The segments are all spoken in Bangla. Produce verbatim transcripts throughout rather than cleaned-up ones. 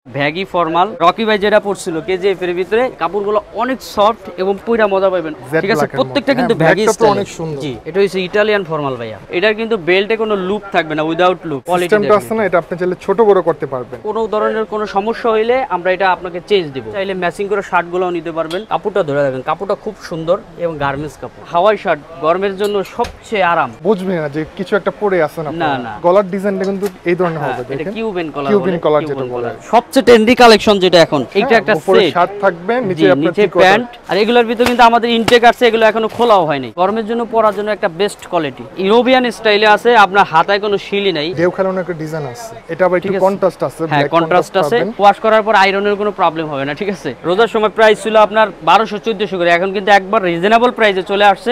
ব্যাগি ফর্মাল রকি ভাই যেটা পড়ছিল কেজিএফ এর ভিতরে কাপড়গুলো অনেক সফট এবং পুরা মজা পাবেন। ঠিক আছে, প্রত্যেকটা কিন্তু ব্যাগি স্টাইল অনেক সুন্দর। জি, এটা হচ্ছে ইতালিয়ান ফর্মাল ভাইয়া। এটার কিন্তু বেল্টে কোনো লুপ থাকবে না, উইদাউট লুপ। সিস্টেমটা আছে না, এটা আপনি চাইলে ছোট বড় করতে পারবেন। কোনো ধরনের কোনো সমস্যা হইলে আমরা এটা আপনাকে চেঞ্জ দিব। চাইলে ম্যাচিং করে শার্টগুলোও নিতে পারবেন। কাপড়টা ধরে রাখেন, কাপড়টা খুব সুন্দর এবং গার্মেন্টস কাপড়। হাওয়াই শার্ট গরমের জন্য সবচেয়ে আরাম। বুঝবে না যে কিছু একটা পরে আছে না। না না, গলার ডিজাইনটা কিন্তু এই ধরনের হবে। দেখেন, এটা কিউবেন কলার। কিউবেন কলার যেটা বলে সবচেয়ে ট্রেন্ডি কালেকশন যেটা এখন। এটা একটা উপরে সেট, শার্ট থাকবে, নিচে আপনার নিচে প্যান্ট। আর এগুলোর ভিতরে কিন্তু আমাদের ইনটেক আছে, এগুলো এখনো খোলাও হয়নি। গরমের জন্য পরার জন্য একটা বেস্ট কোয়ালিটি। ইউরোপিয়ান স্টাইলে আছে, আপনার হাতায় কোনো শিলি নাই। দেও খেলানো একটা ডিজাইন আছে। এটা আবার একটু কন্ট্রাস্ট আছে। হ্যাঁ, কন্ট্রাস্ট আছে। ওয়াশ করার পর আয়রনের কোনো প্রবলেম হবে না। ঠিক আছে, রোজার সময় প্রাইস ছিল আপনার বারোশো চোদ্দশো করে, এখন কিন্তু একবার রিজনেবল প্রাইসে চলে আসছে।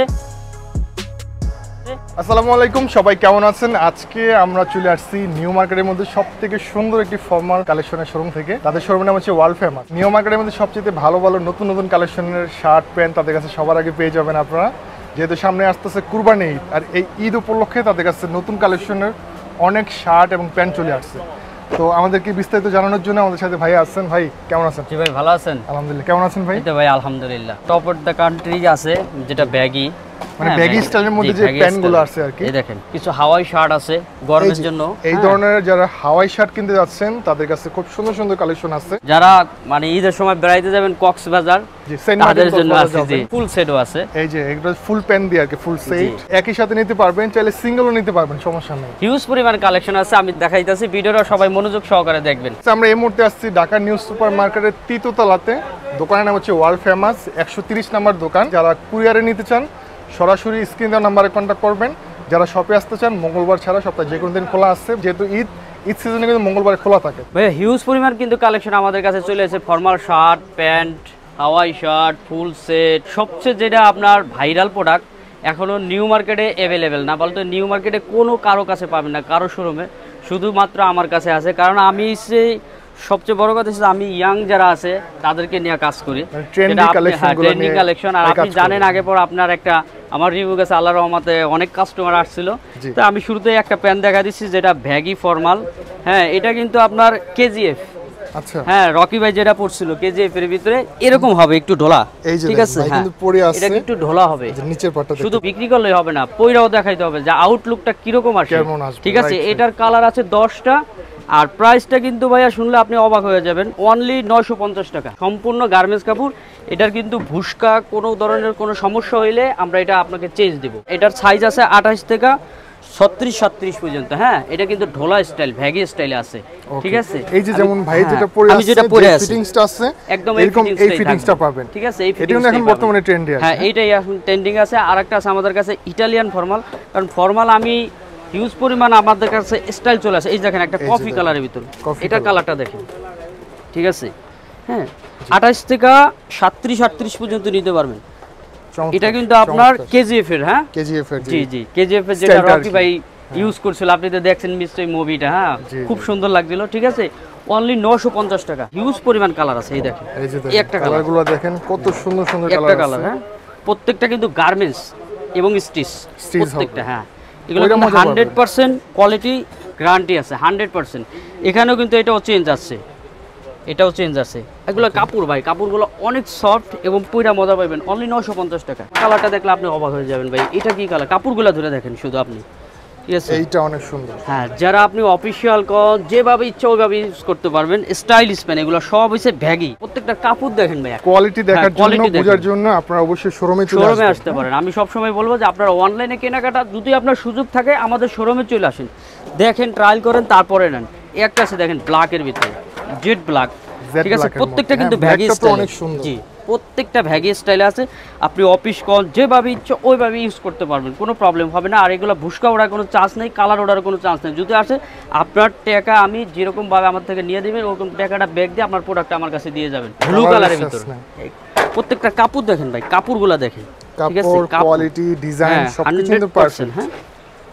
আসসালামু আলাইকুম, সবাই কেমন আছেন? আজকে আমরা চলে আসছি নিউ মার্কেটের মধ্যে সবথেকে সুন্দর একটি ফর্মাল কালেকশনের শোরুম থেকে। তাদের শোরুমের নাম হচ্ছে ওয়ার্ল্ড ফেমাস। নিউ মার্কেটের মধ্যে সবচেয়ে ভালো ভালো নতুন নতুন কালেকশনের শার্ট প্যান্ট তাদের কাছে সবার আগে পেয়ে যাবেন আপনারা। যেহেতু সামনে আসতেছে কুরবানি ঈদ, আর এই ঈদ উপলক্ষে তাদের কাছে নতুন কালেকশনের অনেক শার্ট এবং প্যান্ট চলে আসছে। তো আমাদেরকে বিস্তারিত জানানোর জন্য আমাদের সাথে ভাই আছেন। ভাই কেমন আছেন? জি ভাই, ভালো আছেন? আলহামদুলিল্লাহ। কেমন আছেন ভাই? এই তো ভাই আলহামদুলিল্লাহ। টপ অফ দ্য কান্ট্রি আছে যেটা ব্যাগি, মানে ব্যাগি স্টাইলের মধ্যে যে প্যান্টগুলো আছে আর কি। এই দেখেন, কিছু হাওয়াই শার্ট আছে গরমের জন্য। এই ধরনের যারা হাওয়াই শার্ট কিনতে যাচ্ছেন তাদের কাছে খুব সুন্দর সুন্দর কালেকশন আছে। যারা মানে ঈদের সময় বেড়াইতে যাবেন কক্সবাজার, তাদের জন্য আছে যে ফুল সেটও আছে। এই যে এগুলো ফুল প্যান্ট দিয়ে আর কি, ফুল সেট একই সাথে নিতে পারবেন, চাইলে সিঙ্গেলও নিতে পারবেন, সমস্যা নেই। হিউজ পরিমাণ কালেকশন আছে, আমি দেখাইতাছি। ভিডিওটা সবাই মনোযোগ সহকারে দেখবেন। আমরা এই মুহূর্তে আসছি ঢাকা নিউ সুপার মার্কেটের তৃতীয়তলাতে। দোকানের নাম হচ্ছে ওয়ার্ল্ড ফেমাস, একশো তিরিশ নাম্বার দোকান। যারা কুরিয়ারে নিতে চান সরাসরি স্ক্রিন দেওয়া নাম্বারে কন্ট্যাক্ট করবেন। যারা শপে আসতে চান মঙ্গলবার ছাড়া সপ্তাহে যে কোনো দিন খোলা আছে, যেহেতু ঈদ ঈদ সিজনে কিন্তু মঙ্গলবার খোলা থাকে। ভাই হিউজ পরিমাণ কিন্তু কালেকশন আমাদের কাছে চলে এসেছে। Formal shirt, pant, Hawaii shirt, full set. সবচেয়ে যেটা আপনার ভাইরাল প্রোডাক্ট এখনো নিউ মার্কেটে অ্যাভেলেবেল না, বলতে নিউ মার্কেটে কোনো কারো কাছে পাবেন না, কারো শোরুমে, শুধুমাত্র আমার কাছে আছে। কারণ আমি সেই সবচেয়ে বড় কথা হচ্ছে আমি ইয়াং যারা আছে তাদেরকে নিয়ে কাজ করি, ট্রেন্ডিং কালেকশন। আর আপনি জানেন আগে পর আপনার একটা আমার রিভিউ গেছে, আল্লাহর রহমতে অনেক কাস্টমার আসছিল। তো আমি শুরুতেই একটা প্যান্ট দেখা দিচ্ছি যেটা ব্যাগি ফর্মাল। হ্যাঁ, এটা কিন্তু আপনার কেজিএফ। আচ্ছা, হ্যাঁ, রকি ভাই যেটা পড়ছিল কেজিএফ এর ভিতরে এরকম হবে, একটু ঢোলা। ঠিক আছে, কিন্তু পরে আছে, এটা একটু ঢোলা হবে। নিচের পাটটা শুধু বিক্রি করলেই হবে না, পয়রাও দেখাইতে হবে যে আউটলুকটা কিরকম আসে। ঠিক আছে, এটার কালার আছে দশটা। আর প্রাইসটা কিন্তু ভাইয়া শুনলে আপনি অবাক হয়ে যাবেন, অনলি নয়শো পঞ্চাশ টাকা। সম্পূর্ণ গার্মেন্টস কাপড়। এটার কিন্তু ভুসকা কোনো ধরনের কোনো সমস্যা হইলে আমরা এটা আপনাকে চেঞ্জ দিব। এটার সাইজ আছে আঠাশ থেকে ছত্রিশ সাতত্রিশ পর্যন্ত। হ্যাঁ, এটা কিন্তু ঢোলা স্টাইল, ভ্যাগি স্টাইলে আছে। ঠিক আছে, এই যে যেমন ভাই যেটা পরে আছে, আমি যেটা পরে আছে ফিটিংসটা আছে একদম এরকম, এই ফিটিংসটা পাবেন। ঠিক আছে, এই ফিটিংসটা এখন বর্তমানে ট্রেন্ডে আছে। হ্যাঁ, এইটাই এখন ট্রেন্ডিং আছে। আরেকটা আছে আমাদের কাছে ইটালিয়ান ফর্মাল। কারণ ফর্মাল আমি হিউজ পরিমাণ আমাদের কাছে স্টাইল চলে আসে। এই দেখেন একটা কফি কালারের ভিতরে, এটা কালারটা দেখেন। ঠিক আছে, হ্যাঁ, আঠাশ থেকে সাতত্রিশ আটত্রিশ পর্যন্ত নিতে পারবেন। এটা কিন্তু আপনার কেজিএফ এর। হ্যাঁ, কেজিএফ এর। জি জি, কেজিএফ এর যেটা রকি ভাই ইউজ করছিল, আপনি তো দেখছেন নিশ্চয়ই মুভিটা। হ্যাঁ, খুব সুন্দর লাগছিল। ঠিক আছে, অনলি নয়শো পঞ্চাশ টাকা। হিউজ পরিমাণ কালার আছে। এই দেখেন, এই একটা কালারগুলো দেখেন কত সুন্দর সুন্দর কালার একটা কালার। হ্যাঁ, প্রত্যেকটা কিন্তু গার্মেন্টস এবং স্টিচ প্রত্যেকটা। হ্যাঁ, এগুলো কিন্তু হান্ড্রেড পার্সেন্ট কোয়ালিটি গ্যারান্টি আছে, হান্ড্রেড পার্সেন্ট। এখানেও কিন্তু এটাও চেঞ্জ আছে, এটাও চেঞ্জ আছে। এগুলো কাপড় ভাই, কাপড়গুলো অনেক সফট এবং পুরা মজা পাবেন। অনলি নয়শো পঞ্চাশ টাকা। কালারটা দেখলে আপনি অবাক হয়ে যাবেন ভাই, এটা কি কালার। কাপড়গুলো ধরে দেখেন শুধু আপনি। ঠিক আছে, এইটা অনেক সুন্দর। হ্যাঁ, যারা আপনি অফিসিয়াল কল যেভাবে ইচ্ছা ওইভাবে ইউজ করতে পারবেন। স্টাইলিশ প্যান্ট, এগুলো সব হইছে ভ্যাগি। প্রত্যেকটা কাপড় দেখেন ভাই, কোয়ালিটি দেখার জন্য, বোঝার জন্য আপনারা অবশ্যই শোরুমে চলে শোরুমে আসতে পারেন। আমি সব সময় বলবো যে আপনারা অনলাইনে কেনাকাটা যদি আপনার সুযোগ থাকে আমাদের শোরুমে চলে আসেন, দেখেন, ট্রায়াল করেন, তারপরে নেন। একটা আছে দেখেন ব্ল্যাকের ভিতরে, জেড ব্ল্যাক। ঠিক আছে, প্রত্যেকটা কিন্তু ভ্যাগি স্টাইল। জি, প্রত্যেকটা ভ্যাগি স্টাইলে আছে। আপনি অফিস কল যেভাবে ইচ্ছা ওইভাবে ইউজ করতে পারবেন, কোনো প্রবলেম হবে না। আর এগুলো ভুসকা ওড়ার কোনো চান্স নেই, কালার ওড়ার কোনো চান্স নেই। যদি আসে আপনার টাকা আমি যেরকমভাবে আমার থেকে নিয়ে দেবেন, ওরকম টাকাটা ব্যাগ দিয়ে আপনার প্রোডাক্টটা আমার কাছে দিয়ে যাবেন। ব্লু কালারের ভিতরে প্রত্যেকটা কাপড় দেখেন ভাই, কাপড়গুলো দেখেন। ঠিক আছে, কোয়ালিটি, ডিজাইন সবকিছু কিন্তু পারফেক্ট। হ্যাঁ,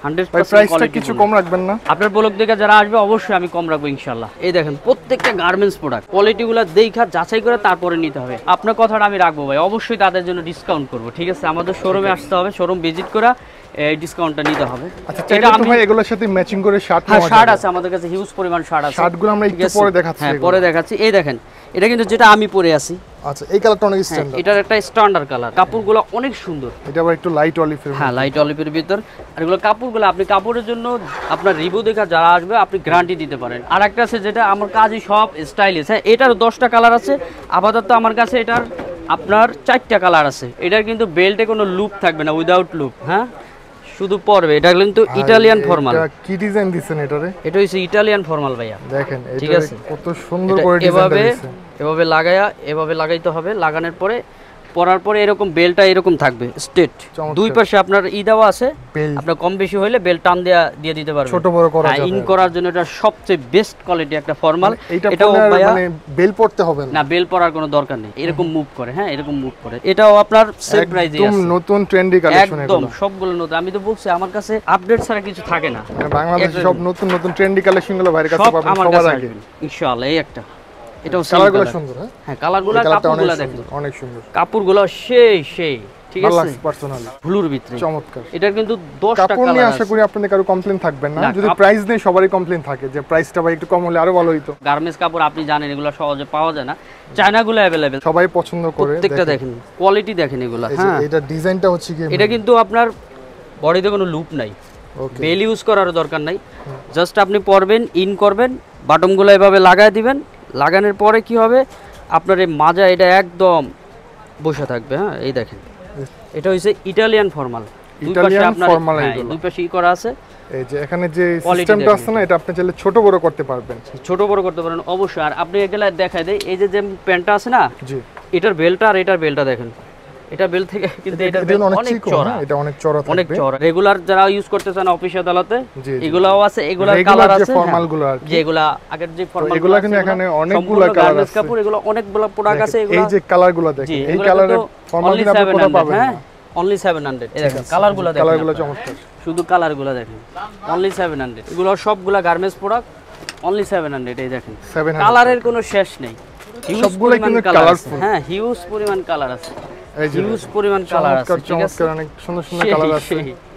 হান্ড্রেড ভাই প্রাইসটা কিছু কম রাখবেন না? আপনার ব্লগ দেখে যারা আসবে অবশ্যই আমি কম রাখবো ইনশাল্লাহ। এই দেখেন প্রত্যেকটা গার্মেন্টস প্রোডাক্ট কোয়ালিটিগুলো দেখা যাচাই করে তারপরে নিতে হবে। আপনার কথাটা আমি রাখবো ভাই, অবশ্যই তাদের জন্য ডিসকাউন্ট করবো, ঠিক আছে? আমাদের শোরুমে আসতে হবে, শোরুম ভিজিট করে এই ডিসকাউন্টটা নিতে হবে। আচ্ছা, চাইলে তো ভাই এগুলোর সাথে ম্যাচিং করে শার্ট নেওয়া যাবে। শার্ট আছে আমাদের কাছে, হিউজ পরিমাণ শার্ট আছে। শার্টগুলো আমরা একটু পরে দেখাচ্ছি। হ্যাঁ পরে দেখাচ্ছি। এই দেখেন এটা কিন্তু যেটা আমি পরে আছি। আচ্ছা, এই কালারটা অনেক স্ট্যান্ডার্ড। এটার একটা স্ট্যান্ডার্ড কালার, কাপড়গুলো অনেক সুন্দর। এটা আবার একটু লাইট অলিভের। হ্যাঁ লাইট অলিভের ভিতর। আর এগুলো কাপড়গুলো আপনি কাপড়ের জন্য আপনার রিভিউ দেখা যারা আসবে আপনি গ্যারান্টি দিতে পারেন। আর একটা আছে যেটা আমার কাজই সব স্টাইলিশ। হ্যাঁ এটার দশটা কালার আছে, আপাতত আমার কাছে এটার আপনার চারটা কালার আছে। এটার কিন্তু বেল্টে কোনো লুপ থাকবে না, উইদাউট লুপ। হ্যাঁ শুধু পরবে। এটা কিন্তু ইটালিয়ান ফর্মাল। এটা কি ডিজাইন দিছেন এটারে? এটা হচ্ছে ইটালিয়ান ফর্মাল ভাইয়া, দেখেন ঠিক আছে কত সুন্দর করে ডিজাইনটা দিয়েছে। এভাবে লাগায়া এভাবে লাগাইতে হবে। লাগানোর পরে পরার পরে এরকম বেলটা এরকম থাকবে স্ট্রেট। দুই পাশে আপনার ই দেওয়া আছে, আপনার কম বেশি হইলে বেল টান দেয়া দিয়ে দিতে পারবেন, ছোট বড় করা যাবে। ইন করার জন্য এটা সবচেয়ে বেস্ট কোয়ালিটি একটা ফর্মাল। এটাও মানে বেল পড়তে হবে না, না বেল পরার কোনো দরকার নেই। এরকম মুভ করে, হ্যাঁ এরকম মুভ করে। এটাও আপনার সেম প্রাইসে আছে, একদম নতুন ট্রেন্ডি কালেকশন। একদম সবগুলো নতুন। আমি তো বলছি আমার কাছে আপডেট ছাড়া কিছু থাকে না। মানে বাংলাদেশে সব নতুন নতুন ট্রেন্ডি কালেকশনগুলো ভাইয়ের কাছে পাবেন সবার আগে ইনশাআল্লাহ। এই একটা এটাও কালারগুলো সুন্দর। হ্যাঁ হ্যাঁ কালারগুলো কাপড়গুলো দেখেন অনেক সুন্দর। কাপড়গুলো সেই সেই ঠিক আছে, পার্সোনালি ব্লুর ভিতরে চমৎকার। এটার কিন্তু দশটা কাপড় নিয়ে আশা করি আপনাদের কারো কমপ্লেইন থাকবে না। যদি প্রাইস নেই সবারই কমপ্লেইন থাকে যে প্রাইসটা ভাই একটু কম হলে আরো ভালো হতো। গার্মেন্টস কাপড় আপনি জানেন এগুলো সহজে পাওয়া যায় না, চায়নাগুলো अवेलेबल সবাই পছন্দ করে। প্রত্যেকটা দেখেন কোয়ালিটি দেখেন এগুলো। হ্যাঁ এটা ডিজাইনটা হচ্ছে কি, এটা কিন্তু আপনার বডিতে কোনো লুপ নাই, বেল ইউজ করার দরকার নাই। জাস্ট আপনি পরবেন, ইন করবেন, বাটনগুলো এভাবে লাগায় দিবেন। লাগানোর পরে কি হবে আপনার এই মাজা এটা একদম বসে থাকবে। হ্যাঁ এই দেখেন এটা হইছে ইটালিয়ান ফর্মাল। দুই পাশে আপনার দুই পাশে ই করা আছে। এই যে এখানে যে সিস্টেমটা আছে না, এটা আপনি চাইলে ছোট বড় করতে পারবেন। ছোট বড় করতে পারেন অবশ্যই। আর আপনি এগুলা দেখাই দেই, এই যে যে প্যান্টটা আছে না, জি এটার বেলটা আর এটার বেলটা দেখেন। এটা বেল থেকে কিন্তু এটা বেল অনেক চওড়া, এটা অনেক চওড়া থাকবে, অনেক চওড়া। রেগুলার যারা ইউজ করতেছেন অফিস আদালতে এগুলাও আছে, এগুলার কালার আছে ফর্মালগুলো আর যে এগুলা আগের যে ফর্মাল এগুলা কিন্তু এখানে অনেকগুলো কালার আছে। কাপড় এগুলো অনেকগুলো প্রোডাক্ট আছে। এগুলা এই যে কালারগুলো দেখেন, এই কালারের ফর্মাল কিন্তু আপনি কোথাও পাবেন না। Only seven hundred. এই দেখেন কালারগুলো দেখেন, কালারগুলো চমৎকার, শুধু কালারগুলো দেখেন। Only seven hundred. এগুলো সবগুলা garments product only seven hundred. এই দেখেন কালারের কোনো শেষ নেই, সবগুলো কিন্তু কালারফুল। হ্যাঁ হিউজ পরিমাণ কালার আছে, হিউজ পরিমাণ কালার আছে, ঠিক আছে অনেক সুন্দর সুন্দর কালার আছে।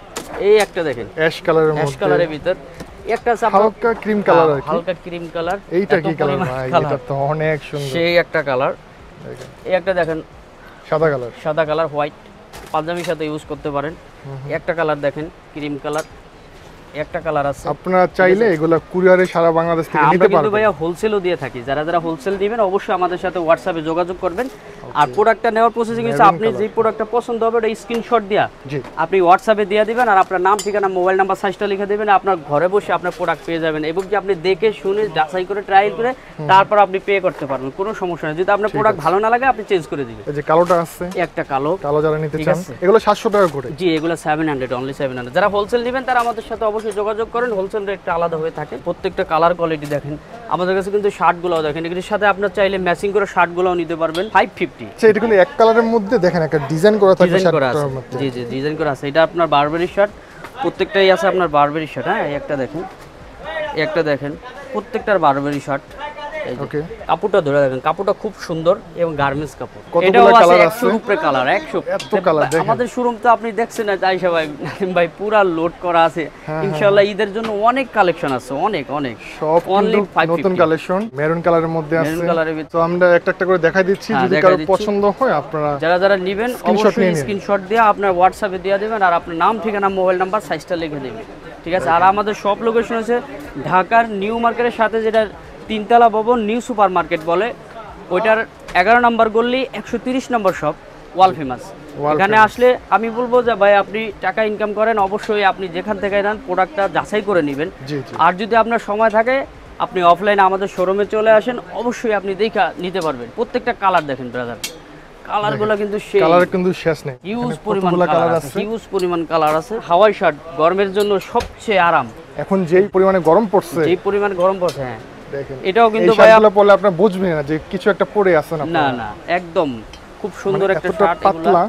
এই একটা দেখেন অ্যাশ কালারের মধ্যে, অ্যাশ কালারের ভিতর একটা আছে হালকা ক্রিম কালার আর কি, হালকা ক্রিম কালার। এইটা কি কালার ভাই? এটা তো অনেক সুন্দর, সেই একটা কালার। দেখেন এই একটা দেখেন সাদা কালার, সাদা কালার হোয়াইট, পাঞ্জাবির সাথে ইউজ করতে পারেন। একটা কালার দেখেন ক্রিম কালার, একটা কালার আছে। আপনারা চাইলে এগুলা কুরিয়ারে সারা বাংলাদেশ থেকে নিতে পারবেন। আমরা কিন্তু ভাইয়া হোলসেলও দিয়ে থাকি। যারা যারা হোলসেল দিবেন অবশ্যই আমাদের সাথে হোয়াটসঅ্যাপে যোগাযোগ করবেন। আর প্রোডাক্টটা নেওয়ার প্রসেসিং হচ্ছে আপনি যে প্রোডাক্টটা পছন্দ হবে ওটা স্ক্রিনশট দিয়া আপনি হোয়াটসঅ্যাপে দিয়ে দিবেন, আর আপনার নাম ঠিকানা মোবাইল নাম্বার সাইজটা লিখে দিবেন। আপনার ঘরে বসে আপনার প্রোডাক্ট পেয়ে যাবেন, এবং কি আপনি দেখে শুনে যাচাই করে ট্রায়াল করে তারপর আপনি পে করতে পারবেন, কোনো সমস্যা নেই। যদি আপনার প্রোডাক্ট ভালো না লাগে আপনি চেঞ্জ করে দিবেন। এই যে কালোটা আছে, একটা কালো, কালো যারা নিতে চান এগুলো সাতশো টাকা করে। জি এগুলো seven hundred, only seven hundred. যারা হোলসেল নেবেন তারা আমাদের সাথে অবশ্যই যোগাযোগ করেন, হোলসেল রেটটা আলাদা হয়ে থাকে। প্রত্যেকটা কালার কোয়ালিটি দেখেন আমাদের কাছে, কিন্তু শার্টগুলোও দেখেন এগুলোর সাথে আপনার চাইলে ম্যাচিং করে শার্টগুলোও নিতে পারবেন ফাইভ ফিফটি। আচ্ছা এটা কিন্তু এক কালারের মধ্যে দেখেন একটা ডিজাইন করা থাকে শার্টটার মধ্যে। জি জি ডিজাইন করা আছে। এটা আপনার বারবেরি শার্ট, প্রত্যেকটাই আছে আপনার বারবেরি শার্ট। হ্যাঁ এই একটা দেখেন, এই একটা দেখেন, প্রত্যেকটার বারবেরি শার্ট। ওকে কাপড়টা ধরে দেখেন, কাপড়টা খুব সুন্দর এবং গার্মেন্টস কাপড়। এটাও আছে একশো উপরে কালার, একশো এত কালার। আমাদের শোরুম তো আপনি দেখছেন না, তাই সবাই ভাই পুরো লোড করা আছে। ইনশাআল্লাহ ঈদের জন্য অনেক কালেকশন আছে, অনেক অনেক সব নতুন কালেকশন মেরুন কালারের মধ্যে আছে। তো আমরা একটা একটা করে দেখাই দিচ্ছি, যদি কারো পছন্দ হয় আপনারা যারা যারা নেবেন অবশ্যই স্ক্রিনশট দিয়ে আপনার হোয়াটসঅ্যাপে দিয়ে দিবেন, আর আপনার নাম ঠিকানা মোবাইল নাম্বার সাইজটা লিখে দিবেন, ঠিক আছে। আর আমাদের সব লোকেশন আছে ঢাকার নিউ মার্কেটের সাথে, যেটা তিনতলা ভবন নিউ সুপার মার্কেট বলে, ওইটার এগারো নম্বর গল্লি একশো তিরিশ নম্বর শপ, ওয়াল ফেমাস। এখানে আসলে আমি বলবো যে ভাই আপনি টাকা ইনকাম করেন, অবশ্যই আপনি যেখান থেকে নেন প্রোডাক্টটা যাচাই করে নেবেন। আর যদি আপনার সময় থাকে আপনি অফলাইনে আমাদের শোরুমে চলে আসেন, অবশ্যই আপনি দেখা নিতে পারবেন। প্রত্যেকটা কালার দেখেন ব্রাদার, কালারগুলো কিন্তু সেই কালার কিন্তু শেষ নেই, হিউজ পরিমাণ কালার আছে, হিউজ পরিমাণ কালার আছে। হাওয়াই শার্ট গরমের জন্য সবচেয়ে আরাম। এখন যেই পরিমাণে গরম পড়ছে, যেই পরিমাণে গরম পড়ছে, হ্যাঁ দেখেন এটাও কিন্তু ভাই আপনারা পরলে আপনারা বুঝবেন না যে কিছু একটা পরে আছেন আপনারা। না না একদম খুব সুন্দর একটা শার্ট, পাতলা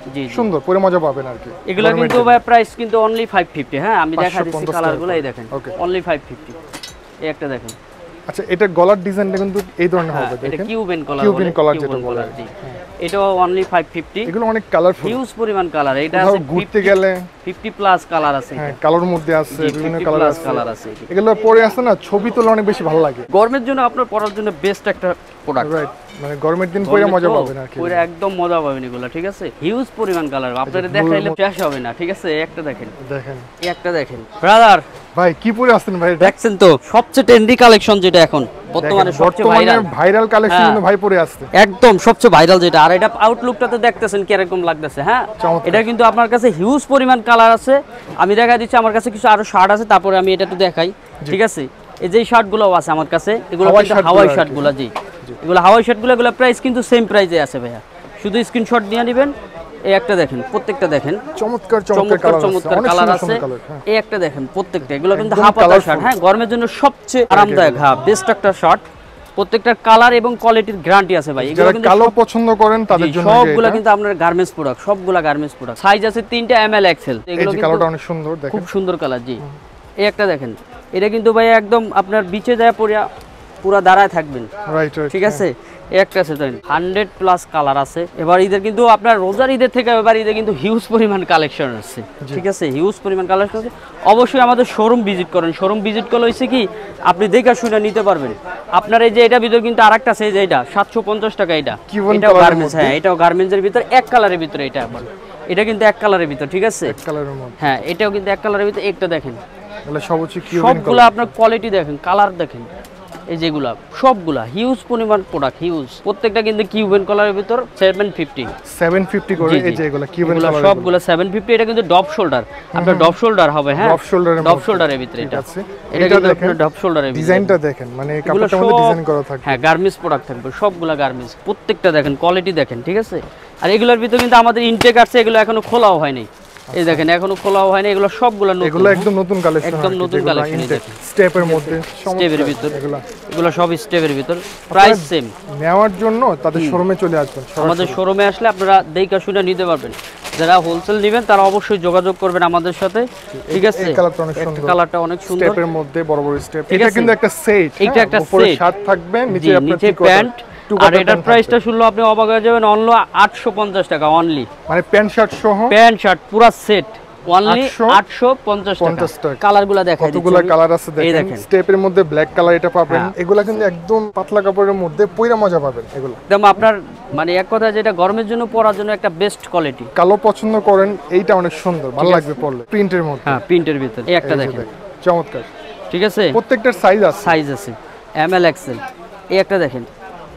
জি সুন্দর পরে মজা পাবেন আর কি এগুলো কিন্তু ভাই প্রাইস কিন্তু অনলি ফাইভ ফিফটি হ্যাঁ আমি দেখা দিচ্ছি কালারগুলো এই দেখেন অনলি ফাইভ ফিফটি এই একটা দেখেন আচ্ছা এটা গলার ডিজাইনটা কিন্তু এই ধরনের হবে এটা কিউবেন কলার কিউবেন কলার যেটা বলে এটাও অনলি ফাইভ ফিফটি এগুলো অনেক কালারফুল হিউজ পরিমাণ কালার এটা আছে ঘুরতে গেলে ফিফটি প্লাস কালার আছে হ্যাঁ কালার মধ্যে আছে বিভিন্ন কালার আছে কালার আছে এগুলো পরে আছে না ছবি তোলা অনেক বেশি ভালো লাগে গরমের জন্য আপনার পরার জন্য বেস্ট একটা প্রোডাক্ট রাইট মানে গরমের দিন পরে মজা পাবেন আর কি পরে একদম মজা পাবেন এগুলো ঠিক আছে হিউজ পরিমাণ কালার আপনাদের দেখাইলে শেষ হবে না ঠিক আছে একটা দেখেন দেখেন এই একটা দেখেন ব্রাদার ভাই কি পরে আছেন ভাই দেখছেন তো সবচেয়ে ট্রেন্ডি কালেকশন যেটা এখন বর্তমানে সবচেয়ে ভাইরাল ভাইরাল কালেকশন কিন্তু ভাই পরে আসছে একদম সবচেয়ে ভাইরাল যেটা আর এটা আউটলুকটাতে দেখতেছেন কি রকম লাগতেছে হ্যাঁ এটা কিন্তু আপনার কাছে হিউজ পরিমাণ কালার আছে আমি দেখা দিচ্ছি আমার কাছে কিছু আরো শার্ট আছে তারপরে আমি এটা একটু দেখাই ঠিক আছে এই যে শার্টগুলো আছে আমার কাছে এগুলো কিন্তু হাওয়াই শার্টগুলো জি এগুলো হাওয়াই শার্টগুলো এগুলো প্রাইস কিন্তু সেম প্রাইসে আছে ভাইয়া শুধু স্ক্রিনশট নিয়ে নেবেন এই একটা দেখেন প্রত্যেকটা দেখেন চমৎকার চমৎকার চমৎকার কালার আছে এই একটা দেখেন প্রত্যেকটা এগুলো কিন্তু হাফ হাতা শার্ট হ্যাঁ গরমের জন্য সবচেয়ে আরামদায়ক হ্যাঁ বেস্ট একটা শার্ট প্রত্যেকটার কালার এবং কোয়ালিটির গ্যারান্টি আছে ভাই এগুলো কিন্তু কালো পছন্দ করেন তাদের জন্য সবগুলা কিন্তু আপনার গার্মেন্টস প্রোডাক্ট সবগুলা গার্মেন্টস প্রোডাক্ট সাইজ আছে তিনটা এম এল এক্সেল এগুলো কিন্তু কালারটা অনেক সুন্দর দেখেন খুব সুন্দর কালার জি এই একটা দেখেন এটা কিন্তু ভাই একদম আপনার বিচে যায় পুরো পুরো দাঁড়ায় থাকবেন রাইট রাইট ঠিক আছে একটা আছে দেখেন হান্ড্রেড প্লাস কালার আছে এবার ঈদের কিন্তু আপনার রোজার ঈদের থেকে এবার ঈদের কিন্তু হিউজ পরিমাণ কালেকশন আছে ঠিক আছে হিউজ পরিমাণ কালেকশন আছে অবশ্যই আমাদের শোরুম ভিজিট করেন শোরুম ভিজিট করলে হয়েছে কি আপনি দেখে শুনে নিতে পারবেন আপনার এই যে এটা ভিতর কিন্তু আরেকটা আছে যে এটা সাতশো পঞ্চাশ টাকা এটা এটাও গার্মেন্টস হ্যাঁ এটাও গার্মেন্টসের ভিতর এক কালারের ভিতরে এটা আবার এটা কিন্তু এক কালারের ভিতর ঠিক আছে এক কালারের মধ্যে হ্যাঁ এটাও কিন্তু এক কালারের ভিতর একটা দেখেন তাহলে সবুজ কিউবেন সবগুলো আপনার কোয়ালিটি দেখেন কালার দেখেন এই যেগুলা সবগুলা হিউজ পরিমাণ প্রোডাক্ট হিউজ প্রত্যেকটা কিন্তু কিউবেন কলারের ভিতর সেভেন ফিফটি সেভেন ফিফটি করে এই যে এগুলা কিউবেন কলার সবগুলা সেভেন ফিফটি এটা কিন্তু ডপ শোল্ডার আপনার ডপ শোল্ডার হবে হ্যাঁ ডপ শোল্ডারের ডপ শোল্ডারের ভিতরে এটা আছে এটা কিন্তু আপনার ডপ শোল্ডারের ভিতরে ডিজাইনটা দেখেন মানে কাপড়টার মধ্যে ডিজাইন করা থাকে হ্যাঁ গার্মেন্টস প্রোডাক্ট থাকবে সবগুলা গার্মেন্টস প্রত্যেকটা দেখেন কোয়ালিটি দেখেন ঠিক আছে আর এগুলোর ভিতরে কিন্তু আমাদের ইনটেক আছে এগুলো এখনো খোলাও হয়নি এই দেখেন এখনো খোলাও হয়নি এগুলো সবগুলো নতুন এগুলো একদম নতুন কালেকশন একদম নতুন কালেকশন স্টেপের মধ্যে স্টেপের ভিতর এগুলো এগুলো সব স্টেপের ভিতর প্রাইস সেম নেওয়ার জন্য তাদের শোরুমে চলে আসবেন আমাদের শোরুমে আসলে আপনারা দেখে শুনে নিতে পারবেন যারা হোলসেল নেবেন তারা অবশ্যই যোগাযোগ করবেন আমাদের সাথে ঠিক আছে এই কালারটা অনেক সুন্দর কালারটা অনেক সুন্দর স্টেপের মধ্যে বড় বড় স্টেপ এটা কিন্তু একটা সেট এটা একটা সেট উপরে শার্ট থাকবে নিচে আপনার নিচে প্যান্ট আর এটার প্রাইসটা শুনলো আপনি অবাক হয়ে যাবেন অনলি আটশো পঞ্চাশ টাকা অনলি মানে প্যান্ট শার্ট সহ প্যান্ট শার্ট পুরো সেট অনলি আটশো পঞ্চাশ টাকা কালারগুলো দেখাই দিচ্ছি কতগুলো কালার আছে দেখেন স্টেপের মধ্যে ব্ল্যাক কালার এটা পাবেন এগুলা কিন্তু একদম পাতলা কাপড়ের মধ্যে পয়রা মজা পাবেন এগুলো একদম আপনার মানে এক কথা যেটা গরমের জন্য পরার জন্য একটা বেস্ট কোয়ালিটি কালো পছন্দ করেন এইটা অনেক সুন্দর ভালো লাগবে পরলে প্রিন্টের মধ্যে হ্যাঁ প্রিন্টের ভিতর এই একটা দেখেন চমৎকার ঠিক আছে প্রত্যেকটার সাইজ আছে সাইজ আছে এম এল এক্সেল এই একটা দেখেন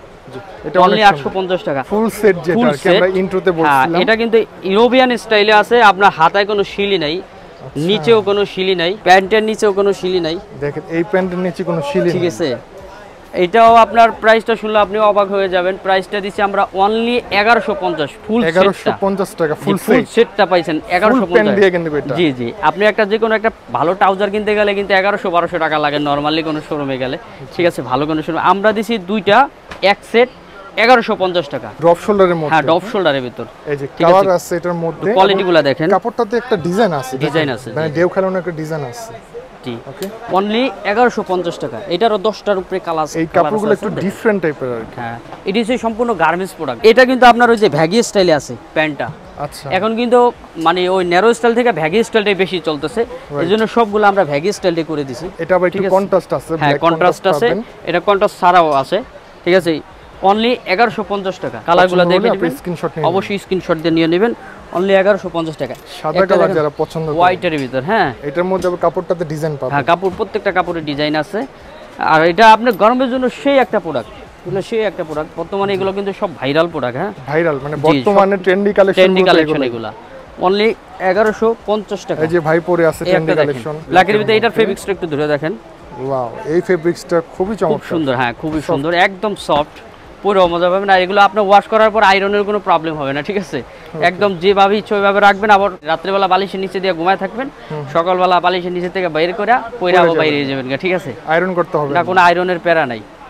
এটা অনলি আটশো পঞ্চাশ টাকা ফুল সেট যেটা আর কি আমরা ইন্ট্রোতে বলছিলাম এটা কিন্তু ইউরোপিয়ান স্টাইলে আছে আপনার হাতায় কোনো শিলি নাই নিচেও কোনো শিলি নাই প্যান্টের নিচেও কোনো শিলি নাই দেখেন এই প্যান্টের নিচে কোনো শিলি ঠিক আছে এটাও আপনার প্রাইসটা শুনলে আপনি অবাক হয়ে যাবেন প্রাইসটা দিচ্ছি আমরা অনলি এগারোশো পঞ্চাশ ফুল এগারোশো পঞ্চাশ টাকা ফুল ফুল সেটটা পাইছেন এগারোশো পঞ্চাশ দিয়ে কিন্তু এটা জি জি আপনি একটা যে কোনো একটা ভালো ট্রাউজার কিনতে গেলে কিন্তু এগারোশো বারোশো টাকা লাগে নরমালি কোনো শোরুমে গেলে ঠিক আছে ভালো কোনো শোরুম আমরা দিছি দুইটা এক সেট এগারোশো পঞ্চাশ টাকা ড্রপ শোল্ডারের মধ্যে হ্যাঁ ড্রপ শোল্ডারের ভিতর এই যে কালার আছে এটার মধ্যে কোয়ালিটিগুলো দেখেন কাপড়টাতে একটা ডিজাইন আছে ডিজাইন আছে মানে দেও খেলানো একটা ডিজাইন আছে জি ওকে অনলি এগারোশো পঞ্চাশ টাকা এটারও দশটার উপরে কালার আছে এই কাপড়গুলো একটু ডিফারেন্ট টাইপের আর কি হ্যাঁ এটা হচ্ছে সম্পূর্ণ গার্মেন্টস প্রোডাক্ট এটা কিন্তু আপনার ওই যে ভ্যাগি স্টাইলে আছে প্যান্টটা আচ্ছা এখন কিন্তু মানে ওই ন্যারো স্টাইল থেকে ভ্যাগি স্টাইলটাই বেশি চলতেছে এজন্য সবগুলো আমরা ভ্যাগি স্টাইলটাই করে দিছি এটা আবার একটু কন্ট্রাস্ট আছে হ্যাঁ কন্ট্রাস্ট আছে এটা কন্ট্রাস্ট ছাড়াও আছে ঠিক আছে অনলি এগারোশো পঞ্চাশ টাকা কালারগুলো দেখে নেবেন অবশ্যই স্ক্রিনশট দিয়ে নিয়ে নেবেন অনলি এগারোশো পঞ্চাশ টাকা সাদা কালার যারা পছন্দ করে হোয়াইটের ভিতর হ্যাঁ এটার মধ্যে আবার কাপড়টাতে ডিজাইন পাবেন হ্যাঁ কাপড় প্রত্যেকটা কাপড়ের ডিজাইন আছে আর এটা আপনার গরমের জন্য সেই একটা প্রোডাক্ট এগুলো সেই একটা প্রোডাক্ট বর্তমানে এগুলো কিন্তু সব ভাইরাল প্রোডাক্ট হ্যাঁ ভাইরাল মানে বর্তমানে ট্রেন্ডি কালেকশন ট্রেন্ডি কালেকশন এগুলো অনলি এগারোশো পঞ্চাশ টাকা এই যে ভাই পরে আছে ট্রেন্ডি কালেকশন ব্ল্যাকের ভিতরে এটার ফেব্রিক্সটা একটু ধরে দেখেন ওয়াও এই ফেব্রিক্সটা খুবই চমৎকার খুব সুন্দর হ্যাঁ খুবই সুন্দর একদম সফট পুরো মজা পাবেন আর এগুলো আপনি ওয়াশ করার পর আয়রনের কোনো প্রবলেম হবে না ঠিক আছে একদম যেভাবে ইচ্ছে ওইভাবে রাখবেন আবার রাত্রেবেলা বালিশের নিচে দিয়ে ঘুমায় থাকবেন সকালবেলা বালিশের নিচে থেকে বাইরে করে পয়রা আবার বাইরে যাবেন ঠিক আছে আয়রন করতে হবে না কোনো আয়রনের প্যারা নাই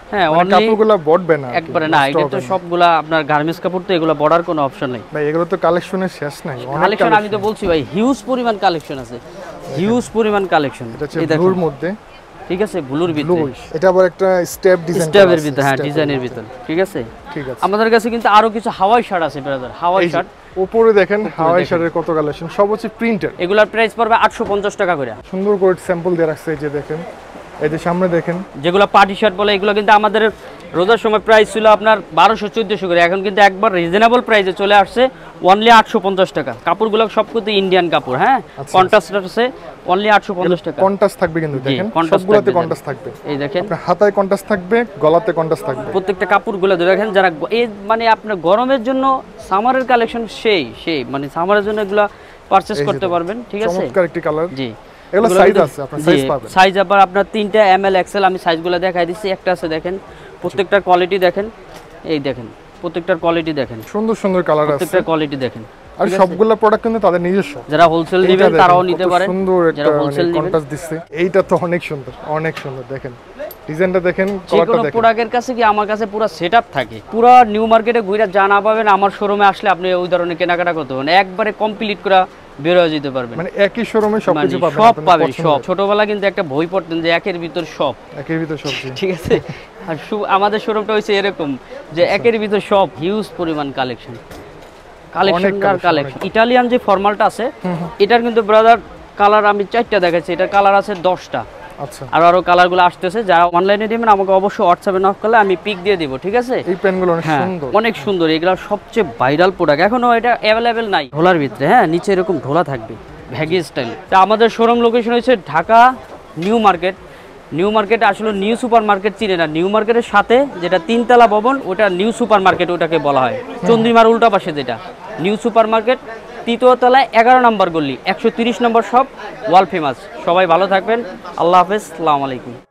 হ্যাঁ মানে only কাপড়গুলো বডবে না আর কি, একবারে না, নষ্ট এটা হবে তো না। সবগুলা আপনার গার্মেন্টস কাপড়, তো এগুলো বর্ডার কোনো অপশন নাই। ভাই এগুলো তো কালেকশনের শেষ নাই, অনেক কালেকশন আমি তো বলছি ভাই, হিউজ পরিমাণ কালেকশন আছে, হিউজ পরিমাণ কালেকশন। এটা হচ্ছে ব্লুর মধ্যে, ঠিক আছে, ব্লুর ব্লু ভিতরে, এটা আবার একটা স্টেপ ডিজাইন স্টেপের ভিতরে, হ্যাঁ ডিজাইনের ভিতরে, ঠিক আছে। ঠিক আছে, আমাদের কাছে কিন্তু আরো কিছু হাওয়াই শার্ট আছে ব্রাদার, হাওয়াই এই যে শার্ট উপরে দেখেন হাওয়াই শার্টের কত কালেকশন, সব হচ্ছে প্রিন্টেড। এগুলার প্রাইস পড়বে আটশো পঞ্চাশ টাকা করে। সুন্দর করে স্যাম্পল দিয়ে রাখছে, এই যে দেখেন, এই যে সামনে দেখেন, যেগুলো পার্টি শার্ট বলে, এগুলো কিন্তু আমাদের রোজার সময় প্রাইস ছিল আপনার বারোশো চোদ্দশো করে, এখন কিন্তু একবার রিজনেবল প্রাইসে চলে আসছে অনলি আটশো পঞ্চাশ টাকা। কাপড়গুলো সব কিন্তু ইন্ডিয়ান কাপড়, হ্যাঁ কন্ট্রাস্ট আছে, অনলি আটশো পঞ্চাশ টাকা। কন্ট্রাস্ট থাকবে কিন্তু দেখেন, contrast সবগুলোতে থাকবে, কন্ট্রাস্ট থাকবে। এই দেখেন আপনার হাতায় কন্ট্রাস্ট থাকবে, গলাতে কন্ট্রাস্ট থাকবে, প্রত্যেকটা কাপড়গুলো দেখেন, যারা গ- এই মানে আপনার গরমের জন্য সামারের কালেকশন সেই সেই মানে সামারের জন্য এগুলো পারচেজ এই যে করতে দেখেন, পারবেন, ঠিক আছে। চমৎকার একটি কালার। জি এগুলো সাইজ আছে, আপনার সাইজ পাবেন। সাইজ আবার আপনার তিনটা এম এল এক্সেল, আমি সাইজগুলো দেখাই দিচ্ছি। একটা আছে দেখেন, প্রত্যেকটার কোয়ালিটি দেখেন, এই দেখেন প্রত্যেকটার কোয়ালিটি দেখেন, সুন্দর সুন্দর কালার আছে, প্রত্যেকটার কোয়ালিটি দেখেন। আর সবগুলো প্রোডাক্ট কিন্তু তাদের নিজস্ব। যারা হোলসেল এইটা নেবেন দেখেন, তারাও কত নিতে পারেন, সুন্দর একটা যারা হোলসেল নেবেন। কন্ট্রাস্ট দিচ্ছে, এইটা তো অনেক সুন্দর, অনেক সুন্দর। দেখেন ডিজাইনটা দেখেন, যে কালারটা কোনো দেখেন। প্রোডাক্টের কাছে কি আমার কাছে পুরো সেটআপ থাকে, পুরো নিউ মার্কেটে ঘুরে যা না পাবেন আমার শোরুমে আসলে আপনি ওই ধরনের কেনাকাটা করতে পারবেন, একবারে কমপ্লিট করে বের হয়ে যেতে পারবেন। মানে একই শোরুমে মানে সবকিছু পাবেন, সব আপনার পাবেন পছন্দের। সব। ছোটবেলা কিন্তু একটা বই পড়তেন যে একের ভিতর সব, একের ভিতর সব, জি। ঠিক আছে। আর শু- আমাদের শোরুমটা হচ্ছে এরকম যে একের ভিতর সব, হিউজ পরিমাণ কালেকশন, কালেকশন আর collection, কালেকশন। ইটালিয়ান যে ফর্মালটা আছে এটার কিন্তু ব্রাদার কালার আমি চারটা দেখাচ্ছি, এটার কালার আছে দশটা, আচ্ছা, আর আরো কালারগুলো আসতেছে। যারা অনলাইনে দিবেন আমাকে অবশ্যই হোয়াটসঅ্যাপে নক করলে আমি পিক দিয়ে দিব, ঠিক আছে। এই পেনগুলো অনেক হ্যাঁ সুন্দর, অনেক সুন্দর, এগুলো সবচেয়ে ভাইরাল প্রোডাক্ট, এখনো এটা অ্যাভেলেবেল নাই ঢোলার ভিতরে, হ্যাঁ নিচে এরকম ঢোলা থাকবে ভ্যাগি স্টাইল। তা আমাদের শোরুম লোকেশন হচ্ছে Dhaka new market. New market আসলে নিউ সুপার মার্কেট চিনে না, নিউ মার্কেটের সাথে যেটা তিনতলা ভবন ওটা নিউ সুপার মার্কেট ওটাকে বলা হয়, চন্দ্রিমার উল্টা পাশে যেটা নিউ সুপার মার্কেট, তৃতীয় তলায় এগারো নম্বর গল্লি, একশো তিরিশ নম্বর শপ, ওয়ার্ল্ড ফেমাস। সবাই ভালো থাকবেন, আল্লাহ হাফেজ, আসসালামু আলাইকুম।